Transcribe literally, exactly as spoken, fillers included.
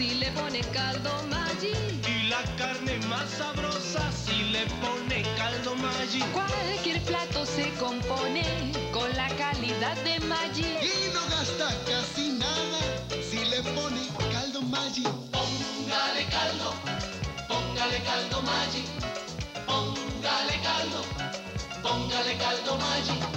si le pone caldo Maggi. Y la carne más sabrosa si le pone caldo Maggi. Cualquier plato se compone con la calidad de Maggi. Y no gasta casi nada si le pone caldo Maggi. Póngale caldo, póngale caldo Maggi. Póngale caldo, póngale caldo Maggi.